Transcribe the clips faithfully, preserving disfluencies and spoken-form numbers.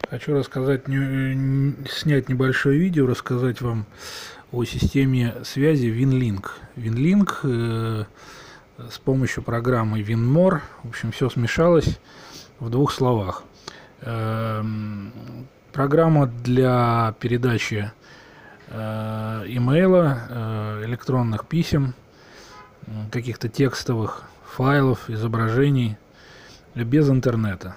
Хочу рассказать, не- снять небольшое видео, рассказать вам о системе связи WinLink. WinLink э, с помощью программы WinMore, в общем, все смешалось в двух словах. Эм, программа для передачи э, имейла, э, электронных писем, э, каких-то текстовых файлов, изображений без интернета.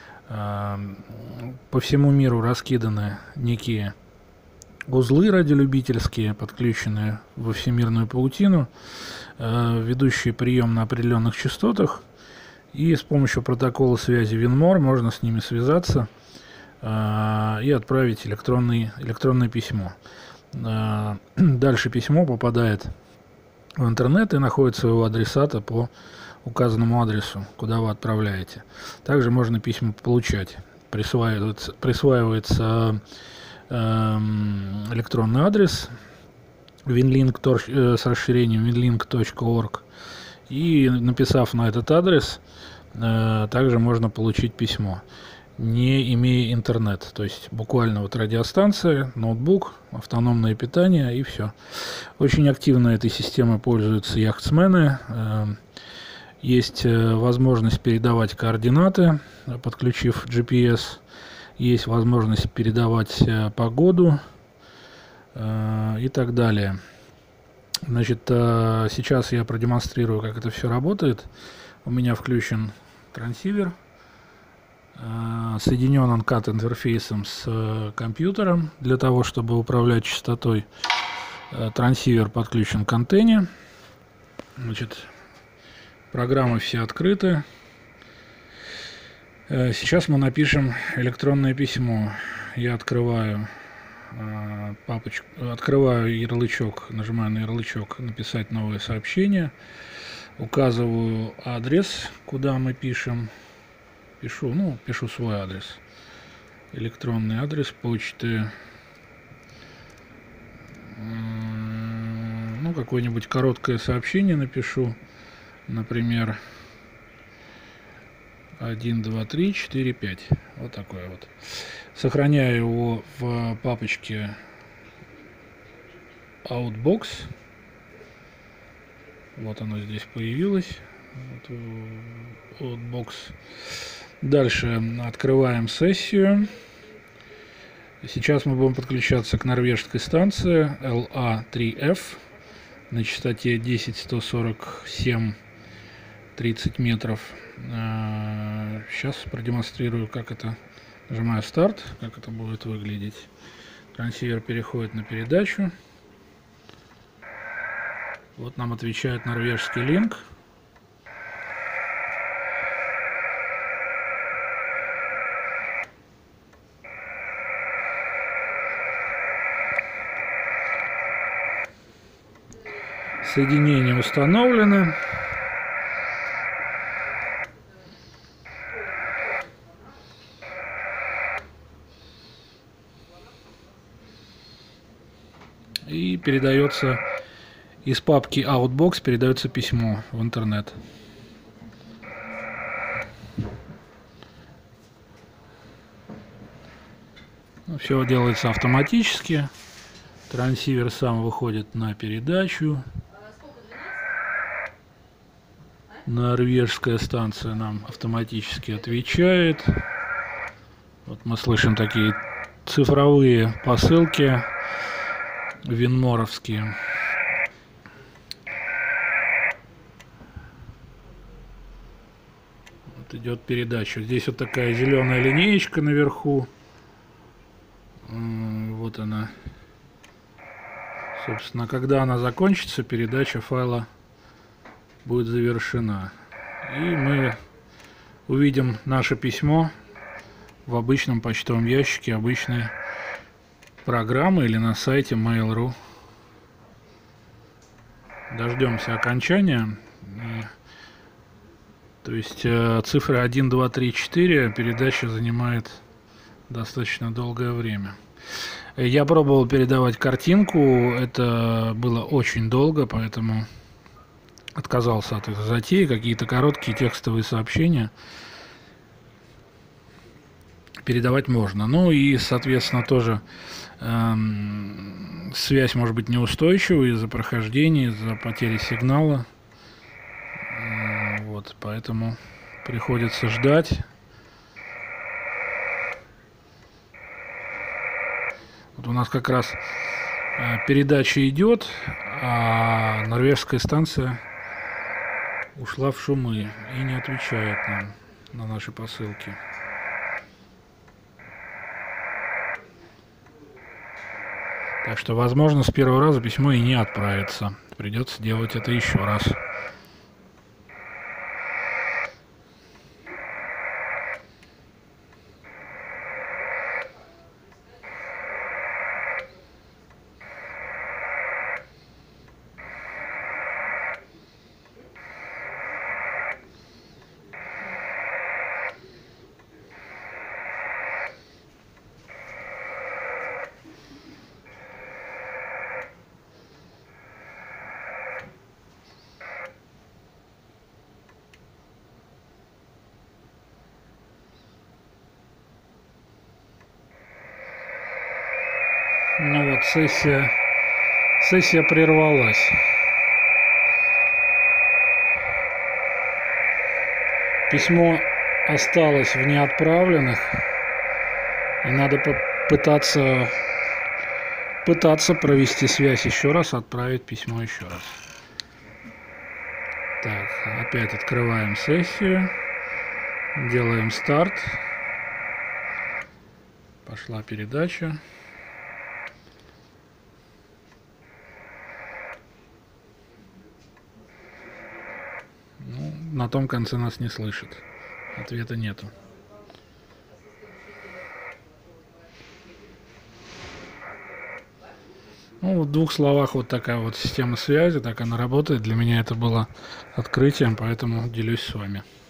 По всему миру раскиданы некие узлы радиолюбительские, подключенные во всемирную паутину, ведущие прием на определенных частотах, и с помощью протокола связи WinMore можно с ними связаться и отправить электронный, электронное письмо. Дальше письмо попадает в интернет и находит своего адресата по указанному адресу, куда вы отправляете. Также можно письма получать. Присваивается, присваивается э, электронный адрес WinLink с расширением winlink точка org, и написав на этот адрес, э, также можно получить письмо, не имея интернет. То есть буквально вот радиостанция, ноутбук, автономное питание и все. Очень активно этой системой пользуются яхтсмены. Э, Есть возможность передавать координаты, подключив джи пи эс. Есть возможность передавать погоду э, и так далее. Значит, э, сейчас я продемонстрирую, как это все работает. У меня включен трансивер. Э, соединен он кат интерфейсом с э, компьютером для того, чтобы управлять частотой. Э, трансивер подключен к антенне. Значит, программы все открыты. Сейчас мы напишем электронное письмо. Я открываю э, папочку, открываю ярлычок, нажимаю на ярлычок «Написать новое сообщение», указываю адрес, куда мы пишем. Пишу, ну, пишу свой адрес. Электронный адрес почты. Ну, какое-нибудь короткое сообщение напишу. Например, один, два, три, четыре, пять. Вот такое вот. Сохраняю его в папочке Outbox. Вот оно здесь появилось. Вот, Outbox. Дальше открываем сессию. Сейчас мы будем подключаться к норвежской станции эл а три эф на частоте десять сто сорок семь тридцать метров. Сейчас продемонстрирую, как это. Нажимаю старт, как это будет выглядеть. Трансивер переходит на передачу. Вот нам отвечает норвежский линк. Соединение установлено. И передается из папки Outbox, передается письмо в интернет. Ну, все делается автоматически. Трансивер сам выходит на передачу. Норвежская станция нам автоматически отвечает. Вот мы слышим такие цифровые посылки винморовские. Вот идет передача. Здесь вот такая зеленая линеечка наверху. Вот она. Собственно, когда она закончится, передача файла будет завершена. И мы увидим наше письмо в обычном почтовом ящике обычной программы или на сайте mail точка ру. Дождемся окончания. То есть цифры один, два, три, четыре передача занимает достаточно долгое время. Я пробовал передавать картинку, это было очень долго, поэтому отказался от этой затеи. Какие-то короткие текстовые сообщения передавать можно. Ну и, соответственно, тоже эм, связь может быть неустойчивой из-за прохождения, из-за потери сигнала. Вот, поэтому приходится ждать. Вот у нас как раз э, передача идет, а норвежская станция ушла в шумы и не отвечает нам на наши посылки. Так что, возможно, с первого раза письмо и не отправится. Придется делать это еще раз. Ну вот, сессия, сессия прервалась. Письмо осталось в неотправленных, и надо попытаться пытаться провести связь еще раз, отправить письмо еще раз. Так, опять открываем сессию, делаем старт. Пошла передача. На том конце нас не слышит. Ответа нету. Ну, в двух словах вот такая вот система связи, так она работает. Для меня это было открытием, поэтому делюсь с вами.